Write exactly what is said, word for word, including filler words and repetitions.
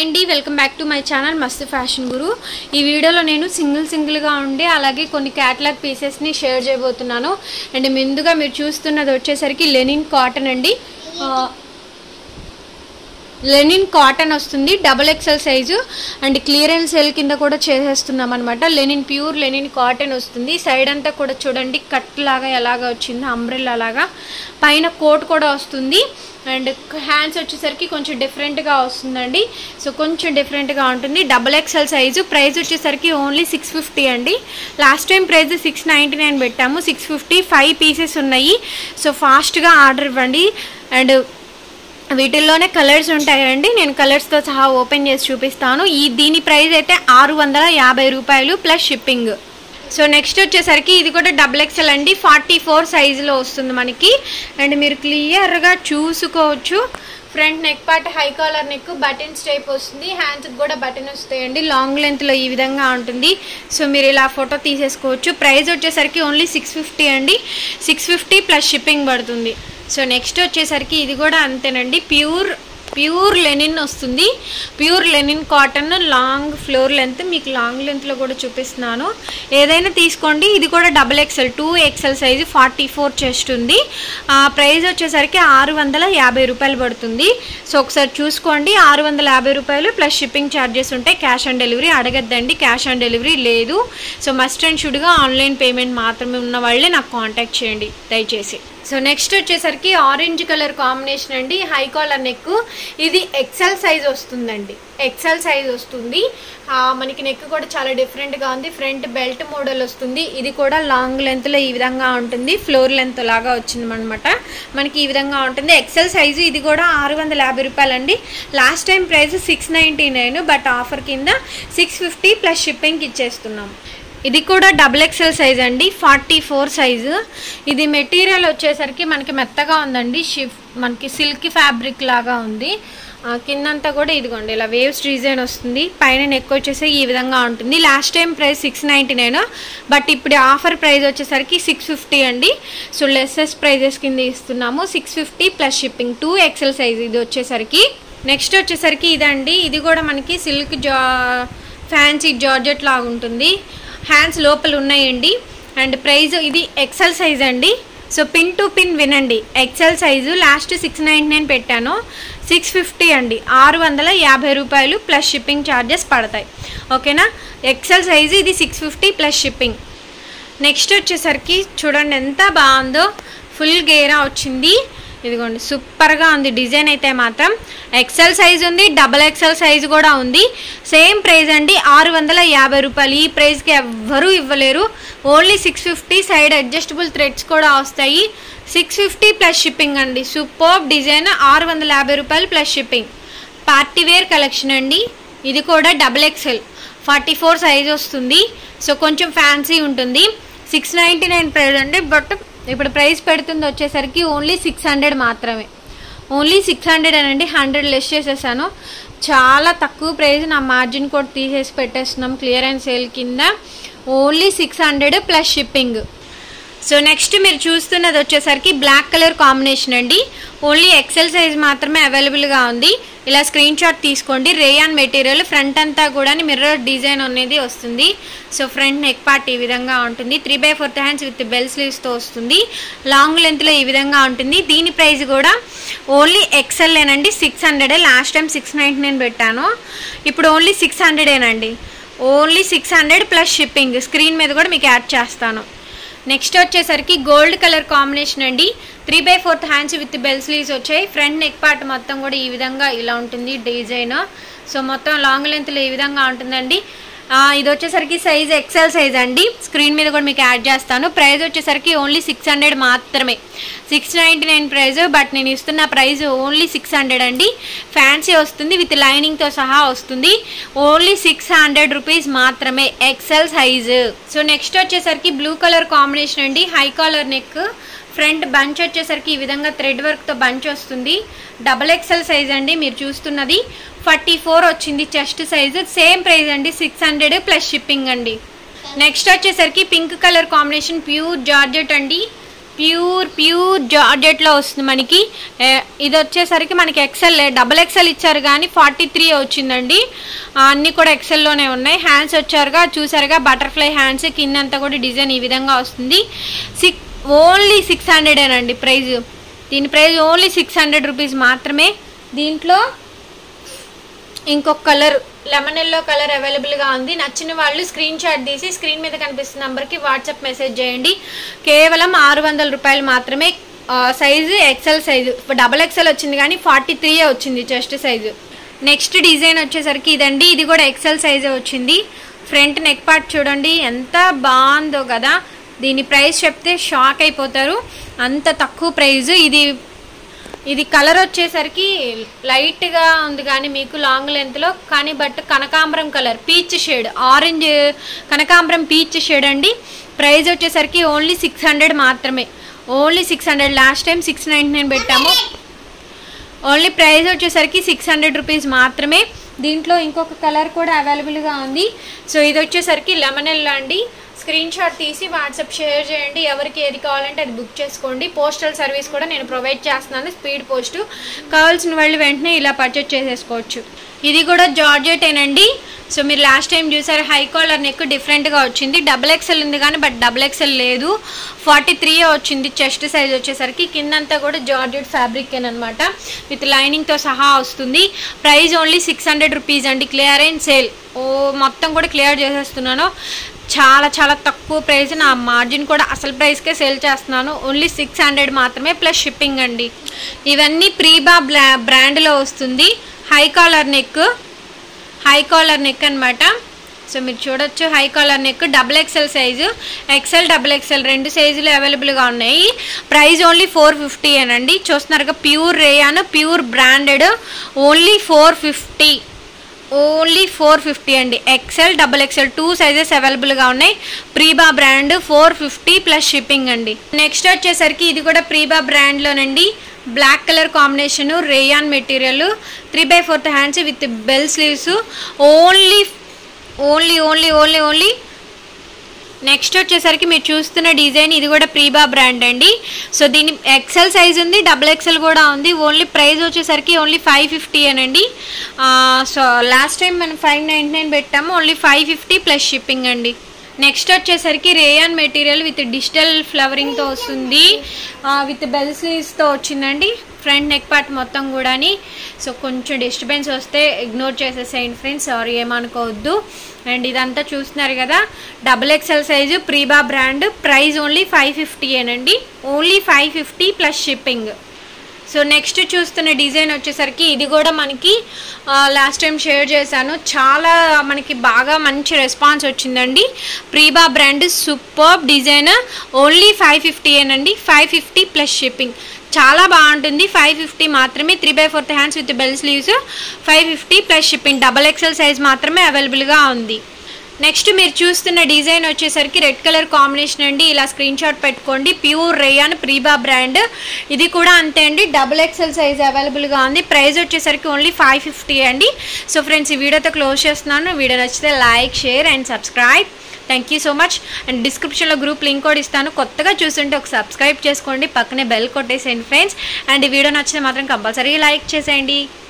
అండి welcome back to my channel Mastu fashion guru. ఈ వీడియోలో నేను సింగిల్ సింగిల్గా ఉండే అలాగే కొన్ని క్యాటలాగ్ పీసెస్ని షేర్ చేయబోతున్నాను. అండ్ ముందుగా మీరు చూస్తున్నది వచ్చేసరికి లెనిన్ కాటన్ అండి. లెనిన్ కాటన్ వస్తుంది, double XL size and clearance sale కింద కూడా చేసేస్తున్నాం అనమాట. లెనిన్ ప్యూర్ లెనిన్ కాటన్ వస్తుంది. సైడ్ అంతా కూడా చూడండి కట్ లాగా ఎలాగా వచ్చింది, అంబ్రెల్లా లాగా. పైన కోట్ కూడా వస్తుంది అండ్ హ్యాండ్స్ వచ్చేసరికి కొంచెం డిఫరెంట్గా వస్తుందండి. సో కొంచెం డిఫరెంట్గా ఉంటుంది. Double XL size. ప్రైస్ వచ్చేసరికి ఓన్లీ సిక్స్ ఫిఫ్టీ అండి. Last time price six ninety nine పెట్టాము, సిక్స్ ఫిఫ్టీ ఫైవ్ పీసెస్ ఉన్నాయి. సో ఫాస్ట్గా ఆర్డర్ ఇవ్వండి. అండ్ వీటిల్లోనే కలర్స్ ఉంటాయండి, నేను కలర్స్తో సహా ఓపెన్ చేసి చూపిస్తాను. ఈ దీని ప్రైస్ అయితే ఆరు వందల యాభై రూపాయలు ప్లస్ షిప్పింగ్. సో నెక్స్ట్ వచ్చేసరికి ఇది కూడా డబుల్ ఎక్సెల్ అండి, ఫార్టీ ఫోర్ సైజులో వస్తుంది మనకి. అండ్ మీరు క్లియర్గా చూసుకోవచ్చు. Front neck part high collar neck, buttons type వస్తుంది. హ్యాండ్స్కి కూడా బటన్ వస్తాయండి. లాంగ్ లెంత్లో ఈ విధంగా ఉంటుంది. సో మీరు ఇలా ఫోటో తీసేసుకోవచ్చు. ప్రైస్ వచ్చేసరికి ఓన్లీ సిక్స్ ఫిఫ్టీ అండి, సిక్స్ ఫిఫ్టీ ప్లస్ షిప్పింగ్ పడుతుంది. సో నెక్స్ట్ వచ్చేసరికి ఇది కూడా అంతేనండి, ప్యూర్ ప్యూర్ లెనిన్ వస్తుంది. Pure linen cotton, long floor length. మీకు లాంగ్ లెంత్లో కూడా చూపిస్తున్నాను, ఏదైనా తీసుకోండి. ఇది కూడా double XL, two XL size, forty four chest ఉంది. ప్రైస్ వచ్చేసరికి ఆరు వందల యాభై రూపాయలు పడుతుంది. సో ఒకసారి చూసుకోండి, ఆరు వందల యాభై రూపాయలు ప్లస్ షిప్పింగ్ ఛార్జెస్ ఉంటాయి. క్యాష్ ఆన్ డెలివరీ అడగద్దండి, క్యాష్ ఆన్ డెలివరీ లేదు. సో మస్ట్ అండ్ షుడ్గా ఆన్లైన్ పేమెంట్ మాత్రమే ఉన్న వాళ్ళే నాకు కాంటాక్ట్ చేయండి దయచేసి. సో నెక్స్ట్ వచ్చేసరికి ఆరెంజ్ కలర్ కాంబినేషన్ అండి, హై కాలర్ నెక్. ఇది ఎక్సెల్ సైజ్ వస్తుందండి, ఎక్సెల్ సైజ్ వస్తుంది. మనకి నెక్ కూడా చాలా డిఫరెంట్గా ఉంది. ఫ్రంట్ బెల్ట్ మోడల్ వస్తుంది. ఇది కూడా లాంగ్ లెంత్లో ఈ విధంగా ఉంటుంది, ఫ్లోర్ లెంత్ లాగా వచ్చింది అనమాట. మనకి ఈ విధంగా ఉంటుంది ఎక్సెల్ సైజు. ఇది కూడా ఆరు వందల యాభై రూపాయలు అండి. Last time price six ninety nine but offer కింద సిక్స్ ఫిఫ్టీ ప్లస్ షిప్పింగ్కి ఇచ్చేస్తున్నాం. ఇది కూడా డబుల్ ఎక్సెల్ సైజ్ అండి, ఫార్టీ ఫోర్ సైజు. ఇది మెటీరియల్ వచ్చేసరికి మనకి మెత్తగా ఉందండి, షిఫ్ మనకి సిల్క్ ఫ్యాబ్రిక్ లాగా ఉంది. కిందంతా కూడా ఇదిగోండి ఇలా వేవ్స్ డిజైన్ వస్తుంది. పైన నెక్ వచ్చేసి ఈ విధంగా ఉంటుంది. Last time price six ninety nine but ఇప్పుడు ఆఫర్ ప్రైస్ వచ్చేసరికి సిక్స్ ఫిఫ్టీ అండి. సో లెస్సెస్ ప్రైజెస్ కింద ఇస్తున్నాము, six fifty plus shipping. Two XL size ఇది వచ్చేసరికి. నెక్స్ట్ వచ్చేసరికి ఇదండి, ఇది కూడా మనకి సిల్క్ జా ఫ్యాన్సీ జార్జెట్ లాగా ఉంటుంది. హ్యాండ్స్ లోపల ఉన్నాయండి. అండ్ ప్రైస్ ఇది ఎక్సెల్ సైజ్ అండి. సో పిన్ టు పిన్ వినండి, XL size. Last six ninety nine పెట్టాను, సిక్స్ ఫిఫ్టీ అండి, ఆరు వందల యాభై రూపాయలు ప్లస్ షిప్పింగ్ ఛార్జెస్ పడతాయి. ఓకేనా, ఎక్సెల్ సైజు ఇది six fifty plus shipping. Next వచ్చేసరికి చూడండి ఎంత బాగుందో, ఫుల్ గేరా వచ్చింది. ఇదిగోండి సూపర్గా ఉంది డిజైన్ అయితే మాత్రం. ఎక్సెల్ సైజ్ ఉంది, డబల్ ఎక్సెల్ సైజ్ కూడా ఉంది. సేమ్ ప్రైస్ అండి, ఆరు వందల యాభై రూపాయలు. ఈ ప్రైస్కి ఎవ్వరూ ఇవ్వలేరు. Only six fifty side adjustable threads కూడా వస్తాయి. సిక్స్ ఫిఫ్టీ ప్లస్ షిప్పింగ్ అండి. సూపర్ డిజైన్, ఆరు వందల యాభై రూపాయలు ప్లస్ షిప్పింగ్. పార్టీవేర్ కలెక్షన్ అండి. ఇది కూడా double XL, forty four size వస్తుంది. సో కొంచెం ఫ్యాన్సీ ఉంటుంది. సిక్స్ నైంటీ నైన్ ప్రైస్ అండి, బట్ ఇప్పుడు ప్రైస్ పెడుతుంది వచ్చేసరికి ఓన్లీ సిక్స్ హండ్రెడ్ మాత్రమే. ఓన్లీ సిక్స్ హండ్రెడ్ అనండి, హండ్రెడ్ లెస్ చేసేసాను. చాలా తక్కువ ప్రైస్, నా మార్జిన్ కోడ్ తీసేసి పెట్టేస్తున్నాం క్లియరెన్స్ సేల్ కింద. Only six hundred plus shipping. So next మీరు చూస్తున్నది వచ్చేసరికి బ్లాక్ కలర్ కాంబినేషన్ అండి. ఓన్లీ ఎక్సెల్ సైజ్ మాత్రమే అవైలబుల్గా ఉంది. ఇలా స్క్రీన్ షాట్ తీసుకోండి. రేయాన్ మెటీరియల్, ఫ్రంట్ అంతా కూడా మిర్రర్ డిజైన్ అనేది వస్తుంది. సో ఫ్రంట్ నెక్ పార్ట్ ఈ విధంగా ఉంటుంది. Three by fourth hands with bell స్లీవ్స్తో వస్తుంది. లాంగ్ లెంత్లో ఈ విధంగా ఉంటుంది. దీని ప్రైస్ కూడా ఓన్లీ ఎక్సెల్లేనండి, సిక్స్ హండ్రెడే. Last time six ninety nine పెట్టాను, ఇప్పుడు ఓన్లీ సిక్స్ హండ్రెడేనండి. Only six hundred plus shipping. Screen మీద కూడా మీకు యాడ్ చేస్తాను. నెక్స్ట్ వచ్చేసరికి గోల్డ్ కలర్ కాంబినేషన్ అండి. Three by fourth hands with bell sleeves వచ్చాయి. ఫ్రంట్ నెక్ పార్ట్ మొత్తం కూడా ఈ విధంగా ఇలా ఉంటుంది డిజైన్. సో మొత్తం లాంగ్ లెంత్లో ఈ విధంగా ఉంటుందండి. ఇది వచ్చేసరికి సైజ్ ఎక్సెల్ సైజ్ అండి. స్క్రీన్ మీద కూడా మీకు యాడ్ చేస్తాను. ప్రైస్ వచ్చేసరికి ఓన్లీ సిక్స్ హండ్రెడ్ మాత్రమే. Six ninety nine price, but నేను ఇస్తున్న ప్రైస్ ఓన్లీ సిక్స్ హండ్రెడ్ అండి. ఫ్యాన్సీ వస్తుంది, విత్ లైనింగ్తో సహా వస్తుంది. ఓన్లీ సిక్స్ హండ్రెడ్ రూపీస్ మాత్రమే, ఎక్సెల్ సైజు. సో నెక్స్ట్ వచ్చేసరికి బ్లూ కలర్ కాంబినేషన్ అండి, high collar neck. Front bunch వచ్చేసరికి ఈ విధంగా థ్రెడ్ వర్క్తో బంచ్ వస్తుంది. డబల్ ఎక్సెల్ సైజ్ అండి. మీరు చూస్తున్నది ఫార్టీ ఫోర్ వచ్చింది చెస్ట్ సైజు. సేమ్ ప్రైస్ అండి, సిక్స్ హండ్రెడ్ ప్లస్ షిప్పింగ్ అండి. నెక్స్ట్ వచ్చేసరికి pink colour combination, pure georgette అండి. ప్యూర్ ప్యూర్ జార్జెట్లో వస్తుంది మనకి. ఇది వచ్చేసరికి మనకి ఎక్సెల్ డబల్ ఎక్సెల్ ఇచ్చారు కానీ ఫార్టీ త్రీ వచ్చిందండి. అన్నీ కూడా ఎక్సెల్లోనే ఉన్నాయి. హ్యాండ్స్ వచ్చారుగా చూసారుగా బటర్ఫ్లై హ్యాండ్స్, కిందంతా కూడా డిజైన్ ఈ విధంగా వస్తుంది. సిక్స్ ఓన్లీ సిక్స్ హండ్రెడేనండి ప్రైజ్. దీని price only six hundred rupees మాత్రమే. దీంట్లో ఇంకొక కలర్ లెమన్ ఎల్లో కలర్ అవైలబుల్గా ఉంది. నచ్చిన వాళ్ళు స్క్రీన్ షాట్ తీసి స్క్రీన్ మీద కనిపిస్తున్న నెంబర్కి వాట్సాప్ మెసేజ్ చేయండి. కేవలం ఆరు వందల రూపాయలు మాత్రమే. Size XL size, double XL వచ్చింది కానీ ఫార్టీ త్రీ వచ్చింది చెస్ట్ సైజు. నెక్స్ట్ డిజైన్ వచ్చేసరికి ఇదండి. ఇది కూడా ఎక్సెల్ సైజే వచ్చింది. ఫ్రంట్ నెక్ పార్ట్ చూడండి ఎంత బాగుందో కదా. దీని ప్రైస్ చెప్తే షాక్ అయిపోతారు, అంత తక్కువ ప్రైజ్. ఇది ఇది కలర్ వచ్చేసరికి లైట్గా ఉంది కానీ మీకు లాంగ్ లెంత్లో, కానీ బట్ కనకాంబరం కలర్ పీచ్ షేడ్, ఆరెంజ్ కనకాంబరం పీచ్ షేడ్ అండి. ప్రైస్ వచ్చేసరికి ఓన్లీ సిక్స్ హండ్రెడ్ మాత్రమే. Only six hundred last time six ninety nine పెట్టాము. ఓన్లీ ప్రైస్ వచ్చేసరికి సిక్స్ హండ్రెడ్ రూపీస్ మాత్రమే. దీంట్లో ఇంకొక కలర్ కూడా అవైలబుల్గా ఉంది. సో ఇది వచ్చేసరికి లెమన్ ఎల్లో అండి. స్క్రీన్ షాట్ తీసి వాట్సాప్ షేర్ చేయండి. ఎవరికి ఏది కావాలంటే అది బుక్ చేసుకోండి. పోస్టల్ సర్వీస్ కూడా నేను ప్రొవైడ్ చేస్తున్నాను, స్పీడ్ పోస్ట్. కావాల్సిన వాళ్ళు వెంటనే ఇలా పర్చేజ్ చేసేసుకోవచ్చు. ఇది కూడా జార్జెటేనండి. సో మీరు లాస్ట్ టైం చూసారు హై కాలర్ నెక్ డిఫరెంట్గా వచ్చింది. డబుల్ ఎక్సెల్ ఉంది కానీ బట్ డబుల్ ఎక్సెల్ లేదు. ఫార్టీ త్రీ వచ్చింది చెస్ట్ సైజ్ వచ్చేసరికి. కిందంతా కూడా జార్జెట్ ఫ్యాబ్రిక్ అనమాట, విత్ లైనింగ్తో సహా వస్తుంది. Price only six hundred rupees అండి. Clearance sale. ఓ మొత్తం కూడా క్లియర్ చేసేస్తున్నాను. చాలా చాలా తక్కువ ప్రైస్. నా మార్జిన్ కూడా అసలు ప్రైస్కే సేల్ చేస్తున్నాను. ఓన్లీ సిక్స్ హండ్రెడ్ మాత్రమే ప్లస్ షిప్పింగ్ అండి. ఇవన్నీ ప్రీబా బ్లా బ్రాండ్లో వస్తుంది. High collar neck, high collar neck అనమాట. సో మీరు చూడొచ్చు high collar neck, double XL size, XL double XL రెండు సైజులు అవైలబుల్గా ఉన్నాయి. ప్రైస్ ఓన్లీ ఫోర్ ఫిఫ్టీ అనండి. చూస్తున్నారుగా pure rayon, pure branded, only four fifty only four fifty అండి. XL double XL two sizes అవైలబుల్గా ఉన్నాయి. ప్రీబా brand four fifty plus shipping అండి. నెక్స్ట్ వచ్చేసరికి ఇది కూడా ప్రీబా బ్రాండ్లోనండి. Black colour combination, rayon material, three by fourth hands with bell sleeves. Only only only only only next వచ్చేసరికి మీరు చూస్తున్న డిజైన్ ఇది కూడా ప్రీబా బ్రాండ్ అండి. సో దీని ఎక్సెల్ సైజ్ ఉంది, డబుల్ ఎక్సెల్ కూడా ఉంది. ఓన్లీ ప్రైస్ వచ్చేసరికి ఓన్లీ ఫైవ్ ఫిఫ్టీ అనండి. సో లాస్ట్ టైం మనం ఫైవ్ నైంటీ నైన్ పెట్టాము. Only five fifty plus shipping అండి. నెక్స్ట్ వచ్చేసరికి రేయాన్ మెటీరియల్ విత్ డిజిటల్ ఫ్లవరింగ్తో వస్తుంది, విత్ బెల్ స్లీవ్స్తో వచ్చిందండి. ఫ్రంట్ నెక్ పార్ట్ మొత్తం కూడాని. సో కొంచెం డిస్టర్బెన్స్ వస్తే ఇగ్నోర్ చేసేసేయండి ఫ్రెండ్స్, సారీ ఏమనుకోవద్దు. అండ్ ఇదంతా చూస్తున్నారు కదా డబుల్ ఎక్సెల్ సైజు, ప్రీబా brand. Price only five fifty ఏనండి. Only five fifty plus shipping. So next చూస్తున్న డిజైన్ వచ్చేసరికి ఇది కూడా మనకి లాస్ట్ టైం షేర్ చేశాను, చాలా మనకి బాగా మంచి రెస్పాన్స్ వచ్చిందండి. ప్రీబా brand super design. Only five fifty ఏనండి. Five fifty plus shipping. చాలా బాగుంటుంది. ఫైవ్ ఫిఫ్టీ మాత్రమే. Three by fourth hands with bell sleeves. Five fifty plus shipping. Double XL size మాత్రమే అవైలబుల్గా ఉంది. నెక్స్ట్ మీరు చూస్తున్న డిజైన్ వచ్చేసరికి రెడ్ కలర్ కాంబినేషన్ అండి. ఇలా స్క్రీన్ షాట్ పెట్టుకోండి. ప్యూర్ రేయాన్ ప్రీబా బ్రాండ్. ఇది కూడా అంతే అండి. డబుల్ ఎక్సెల్ సైజ్ అవైలబుల్గా ఉంది. ప్రైస్ వచ్చేసరికి ఓన్లీ ఫైవ్ ఫిఫ్టీ అండి. సో ఫ్రెండ్స్ ఈ వీడియోతో క్లోజ్ చేస్తున్నాను. వీడియో నచ్చితే like, share and subscribe. Thank you so much. And డిస్క్రిప్షన్లో గ్రూప్ లింక్ కూడా ఇస్తాను. కొత్తగా చూస్తుంటే ఒక సబ్స్క్రైబ్ చేసుకోండి, పక్కనే బెల్ కొట్టేసేయండి ఫ్రెండ్స్. అండ్ ఈ వీడియో నచ్చితే మాత్రం కంపల్సరీ లైక్ చేసేయండి.